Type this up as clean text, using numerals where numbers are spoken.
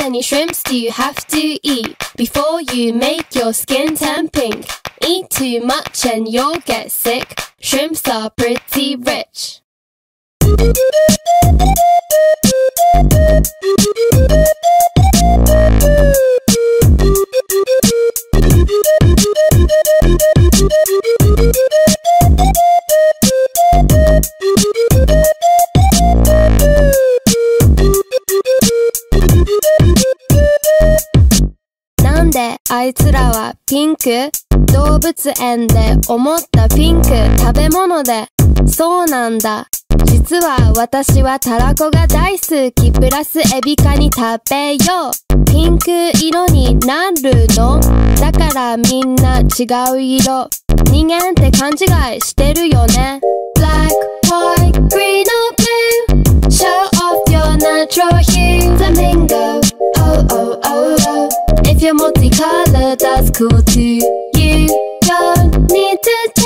many shrimps do you have to eat before you make your skin turn pink? Eat too much and you'll get sick. Shrimps are pretty rich.なんであいつらはピンク？動物園で思ったピンク食べ物で。そうなんだ。実は私はたらこが大好き。プラスエビカニ食べよう。ピンク色になるの？だからみんな違う色。人間って勘違いしてるよね。Black, white, green or blue. Show off your natural hue. Flamingo, oh oh oh oh. If you're multicolored, that's cool too. You don't need to